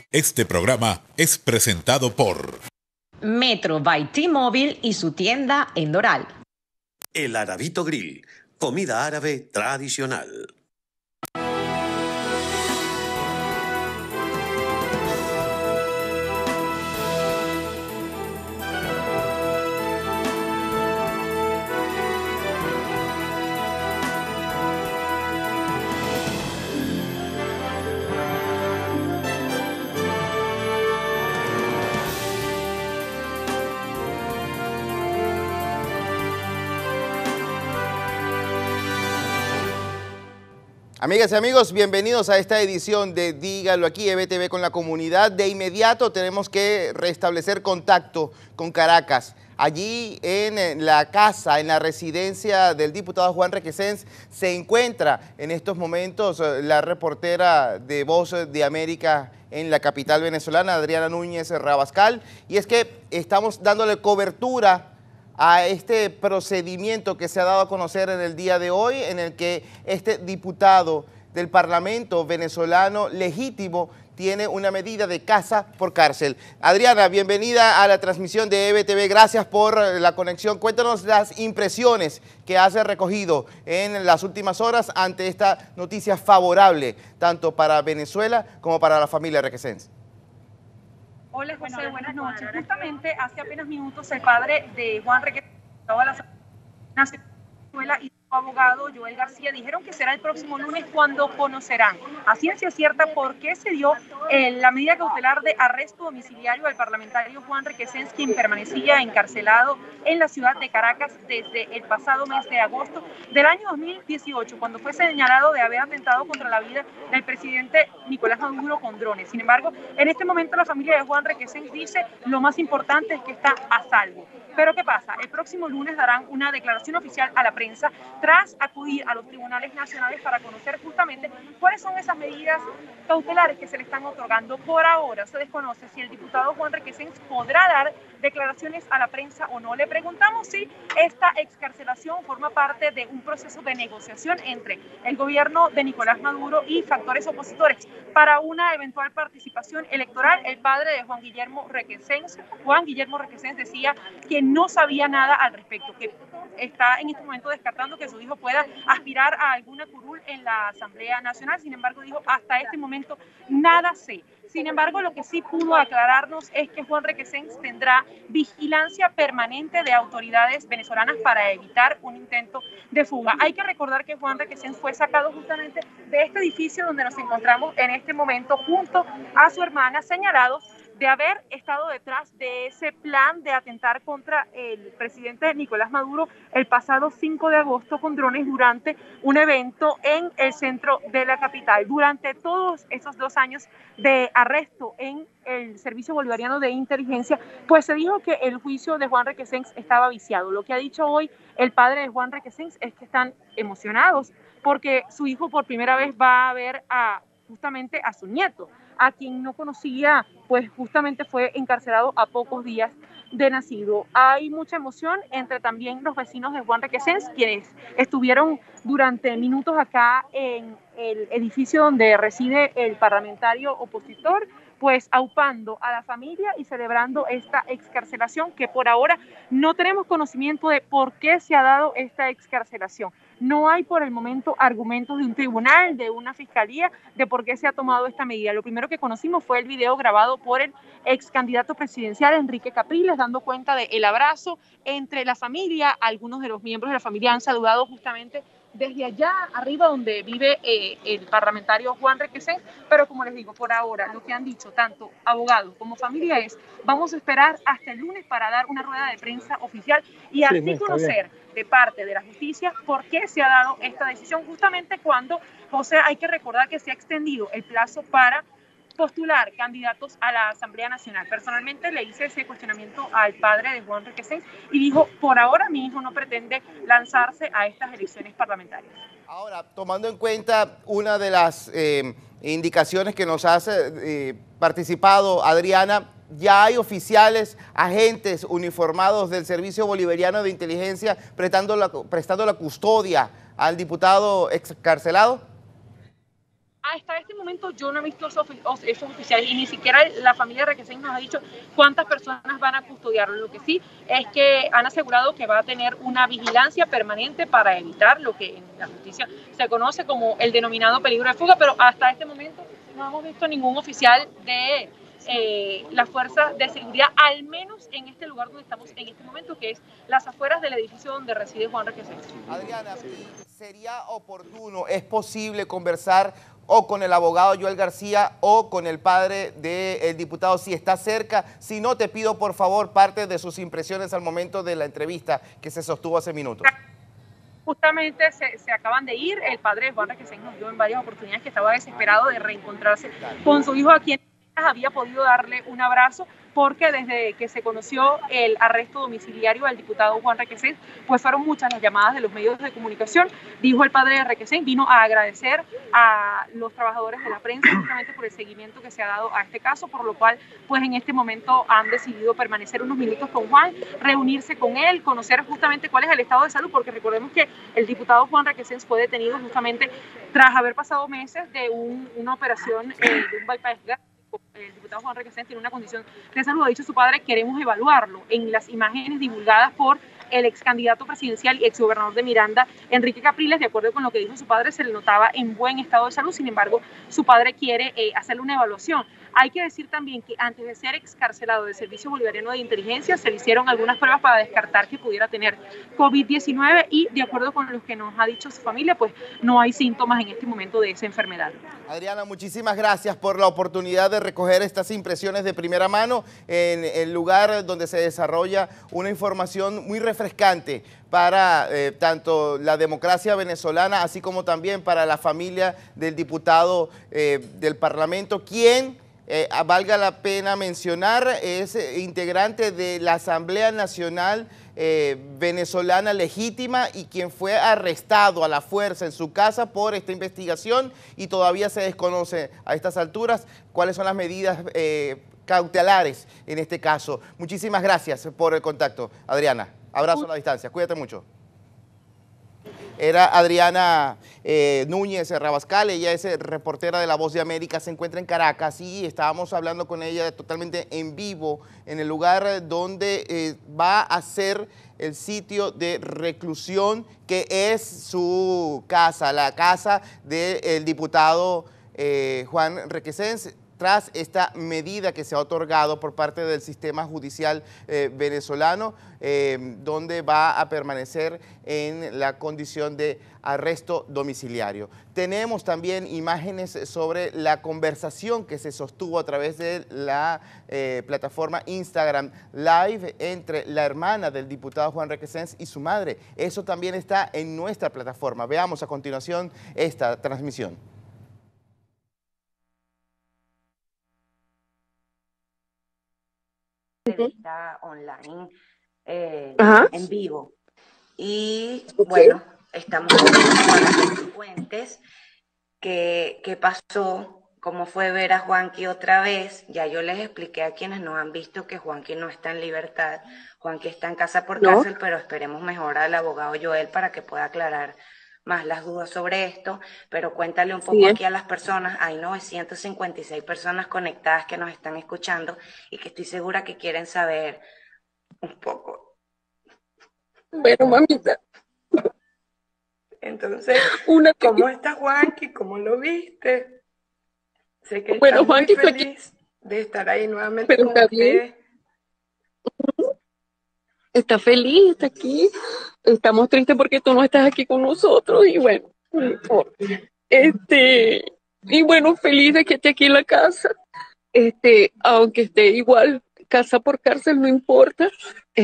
Este programa es presentado por Metro by T-Mobile y su tienda en Doral. El Arabito Grill, comida árabe tradicional. Amigas y amigos, bienvenidos a esta edición de Dígalo Aquí, EBTV con la comunidad. De inmediato tenemos que restablecer contacto con Caracas. Allí en la casa, en la residencia del diputado Juan Requesens, se encuentra en estos momentos la reportera de Voz de América en la capital venezolana, Adriana Núñez Rabascal. Y es que estamos dándole cobertura a este procedimiento que se ha dado a conocer en el día de hoy, en el que este diputado del Parlamento venezolano legítimo tiene una medida de casa por cárcel. Adriana, bienvenida a la transmisión de EBTV, gracias por la conexión. Cuéntanos las impresiones que has recogido en las últimas horas ante esta noticia favorable, tanto para Venezuela como para la familia Requesens. Hola José, buenas noches. Justamente hace apenas minutos el padre de Juan Requesens, a la Venezuela, y su abogado Joel García dijeron que será el próximo lunes cuando conocerán a ciencia cierta por qué se dio la medida cautelar de arresto domiciliario al parlamentario Juan Requesens, quien permanecía encarcelado en la ciudad de Caracas desde el pasado mes de agosto del año 2018, cuando fue señalado de haber atentado contra la vida del presidente Nicolás Maduro con drones. Sin embargo, en este momento la familia de Juan Requesens dice lo más importante es que está a salvo. Pero ¿qué pasa? El próximo lunes darán una declaración oficial a la prensa tras acudir a los tribunales nacionales para conocer justamente cuáles son esas medidas cautelares que se le están otorgando. Por ahora se desconoce si el diputado Juan Requesens podrá dar declaraciones a la prensa o no. Le preguntamos si esta excarcelación forma parte de un proceso de negociación entre el gobierno de Nicolás Maduro y factores opositores para una eventual participación electoral. El padre de Juan Guillermo Requesens, decía que no sabía nada al respecto, que está en este momento descartando que su hijo pueda aspirar a alguna curul en la Asamblea Nacional. Sin embargo, dijo, hasta este momento nada sé. Sin embargo, lo que sí pudo aclararnos es que Juan Requesens tendrá vigilancia permanente de autoridades venezolanas para evitar un intento de fuga. Hay que recordar que Juan Requesens fue sacado justamente de este edificio donde nos encontramos en este momento junto a su hermana, señalados de haber estado detrás de ese plan de atentar contra el presidente Nicolás Maduro el pasado 5 de agosto con drones durante un evento en el centro de la capital. Durante todos esos 2 años de arresto en el Servicio Bolivariano de Inteligencia, pues se dijo que el juicio de Juan Requesens estaba viciado. Lo que ha dicho hoy el padre de Juan Requesens es que están emocionados porque su hijo por primera vez va a ver justamente a su nieto, a quien no conocía, pues justamente fue encarcelado a pocos días de nacido. Hay mucha emoción entre también los vecinos de Juan Requesens, quienes estuvieron durante minutos acá en el edificio donde reside el parlamentario opositor, pues aupando a la familia y celebrando esta excarcelación, que por ahora no tenemos conocimiento de por qué se ha dado esta excarcelación. No hay por el momento argumentos de un tribunal, de una fiscalía, de por qué se ha tomado esta medida. Lo primero que conocimos fue el video grabado por el ex candidato presidencial Enrique Capriles, dando cuenta del abrazo entre la familia. Algunos de los miembros de la familia han saludado justamente desde allá arriba donde vive el parlamentario Juan Requesens, pero como les digo, por ahora lo que han dicho tanto abogados como familia es vamos a esperar hasta el lunes para dar una rueda de prensa oficial y así conocer de parte de la justicia por qué se ha dado esta decisión, justamente cuando, José, hay que recordar que se ha extendido el plazo para postular candidatos a la Asamblea Nacional. Personalmente le hice ese cuestionamiento al padre de Juan Requesens y dijo, por ahora mi hijo no pretende lanzarse a estas elecciones parlamentarias. Ahora, tomando en cuenta una de las indicaciones que nos hace participado Adriana, ya hay oficiales, agentes uniformados del Servicio Bolivariano de Inteligencia prestando la custodia al diputado excarcelado. hasta este momento yo no he visto esos oficiales y ni siquiera la familia Requesens nos ha dicho cuántas personas van a custodiarlo. Lo que sí es que han asegurado que va a tener una vigilancia permanente para evitar lo que en la justicia se conoce como el denominado peligro de fuga, pero hasta este momento no hemos visto ningún oficial de las fuerzas de seguridad, al menos en este lugar donde estamos en este momento, que es las afueras del edificio donde reside Juan Requesens. Adriana, ¿sería oportuno, es posible conversar o con el abogado Joel García o con el padre del diputado, si está cerca? Si no, te pido por favor parte de sus impresiones al momento de la entrevista que se sostuvo hace minutos. Justamente se acaban de ir, el padre de Juan Requesens nos dio en varias oportunidades que estaba desesperado de reencontrarse con su hijo, a quien había podido darle un abrazo, porque desde que se conoció el arresto domiciliario del diputado Juan Requesens, pues fueron muchas las llamadas de los medios de comunicación. Dijo el padre de Requesens, vino a agradecer a los trabajadores de la prensa justamente por el seguimiento que se ha dado a este caso, por lo cual pues en este momento han decidido permanecer unos minutos con Juan, reunirse con él, conocer justamente cuál es el estado de salud, porque recordemos que el diputado Juan Requesens fue detenido justamente tras haber pasado meses de una operación de un bypass gástrico. El diputado Juan Requesens tiene una condición de salud, ha dicho su padre, queremos evaluarlo. En las imágenes divulgadas por el ex candidato presidencial y ex gobernador de Miranda, Enrique Capriles, de acuerdo con lo que dijo su padre, se le notaba en buen estado de salud. Sin embargo, su padre quiere hacerle una evaluación. Hay que decir también que antes de ser excarcelado del Servicio Bolivariano de Inteligencia, se le hicieron algunas pruebas para descartar que pudiera tener COVID-19 y, de acuerdo con lo que nos ha dicho su familia, pues no hay síntomas en este momento de esa enfermedad. Adriana, muchísimas gracias por la oportunidad de recoger estas impresiones de primera mano en el lugar donde se desarrolla una información muy refrescante para tanto la democracia venezolana, así como también para la familia del diputado del Parlamento, quien, valga la pena mencionar, es integrante de la Asamblea Nacional venezolana legítima y quien fue arrestado a la fuerza en su casa por esta investigación, y todavía se desconoce a estas alturas cuáles son las medidas cautelares en este caso. Muchísimas gracias por el contacto, Adriana. Abrazo a la distancia. Cuídate mucho. Era Adriana Núñez Rabascal, ella es reportera de La Voz de América, se encuentra en Caracas y estábamos hablando con ella totalmente en vivo en el lugar donde va a ser el sitio de reclusión que es su casa, la casa del diputado Juan Requesens, tras esta medida que se ha otorgado por parte del sistema judicial venezolano, donde va a permanecer en la condición de arresto domiciliario. Tenemos también imágenes sobre la conversación que se sostuvo a través de la plataforma Instagram Live entre la hermana del diputado Juan Requesens y su madre. Eso también está en nuestra plataforma. Veamos a continuación esta transmisión. Entrevista online en vivo y bueno, estamos para que cuentes qué pasó, cómo fue ver a Juanqui otra vez. Ya yo les expliqué a quienes no han visto que Juanqui no está en libertad, Juanqui está en casa por cárcel, pero esperemos mejor al abogado Joel para que pueda aclarar más las dudas sobre esto, pero cuéntale un poco aquí a las personas. Hay 956 personas conectadas que nos están escuchando y que estoy segura que quieren saber un poco. Bueno, mamita. Entonces, ¿cómo está Juanqui? ¿Cómo lo viste? Sé que está muy feliz de estar ahí nuevamente con ustedes. Está feliz, está aquí. Estamos tristes porque tú no estás aquí con nosotros y bueno, no importa. Y bueno, feliz de que esté aquí en la casa. Aunque esté igual, casa por cárcel, no importa.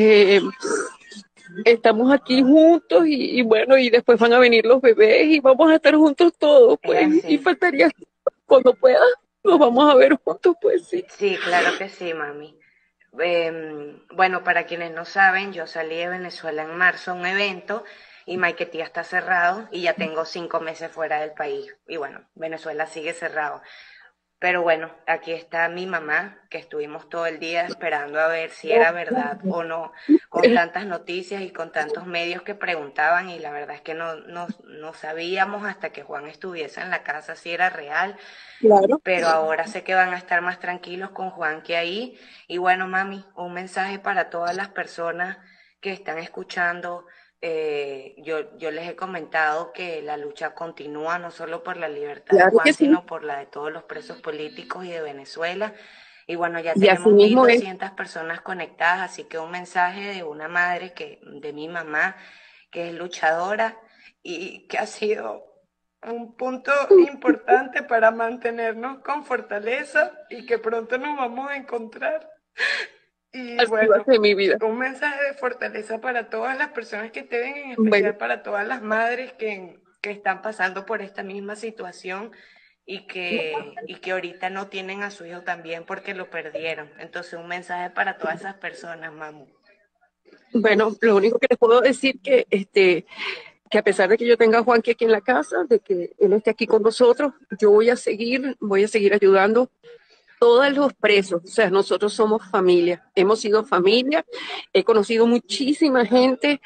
Estamos aquí juntos y bueno, y después van a venir los bebés y vamos a estar juntos todos, pues. Sí. Y faltaría, cuando pueda, nos vamos a ver juntos, pues sí. Sí, claro que sí, mami. Bueno, para quienes no saben, yo salí de Venezuela en marzo a un evento y Maiquetía está cerrado y ya tengo 5 meses fuera del país. Y bueno, Venezuela sigue cerrado. Pero bueno, aquí está mi mamá, que estuvimos todo el día esperando a ver si era verdad o no, con tantas noticias y con tantos medios que preguntaban, y la verdad es que no sabíamos hasta que Juan estuviese en la casa si era real. Claro. Pero ahora sé que van a estar más tranquilos con Juan que ahí. Y bueno, mami, un mensaje para todas las personas que están escuchando. Yo les he comentado que la lucha continúa no solo por la libertad de Claro Juan, que sí. sino por la de todos los presos políticos y de Venezuela. Y bueno, ya Y tenemos así mismo es. 1.200 personas conectadas, así que un mensaje de una madre, de mi mamá, que es luchadora y que ha sido un punto importante para mantenernos con fortaleza y que pronto nos vamos a encontrar. Y Así va a bueno, ser mi vida. un mensaje de fortaleza para todas las personas que te ven, en especial Bueno, para todas las madres que están pasando por esta misma situación y que ahorita no tienen a su hijo también porque lo perdieron. Entonces, un mensaje para todas esas personas, mamu. bueno, lo único que les puedo decir que a pesar de que yo tenga a Juanqui aquí en la casa, de que él esté aquí con nosotros, yo voy a seguir ayudando todos los presos. O sea, nosotros somos familia, hemos sido familia, he conocido muchísima gente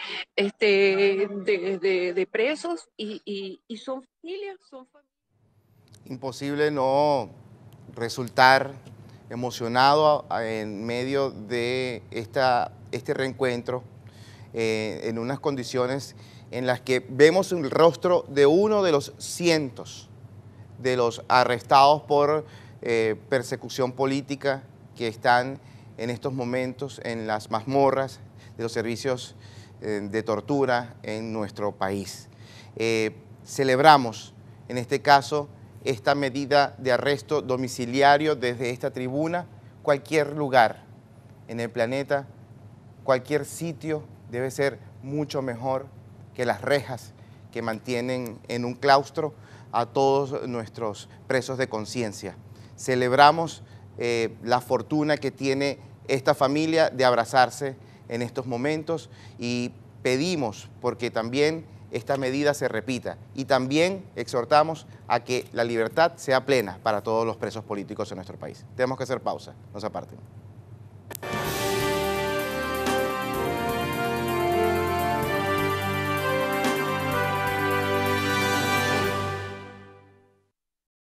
de presos y son familia, son familia. Imposible no resultar emocionado en medio de este reencuentro, en unas condiciones en las que vemos el rostro de uno de los cientos de los arrestados por persecución política que están en estos momentos en las mazmorras de los servicios de tortura en nuestro país. Celebramos, en este caso, esta medida de arresto domiciliario desde esta tribuna. Cualquier lugar en el planeta, cualquier sitio debe ser mucho mejor que las rejas que mantienen en un claustro a todos nuestros presos de conciencia. Celebramos la fortuna que tiene esta familia de abrazarse en estos momentos y pedimos porque también esta medida se repita y también exhortamos a que la libertad sea plena para todos los presos políticos en nuestro país. Tenemos que hacer pausa, no se aparten.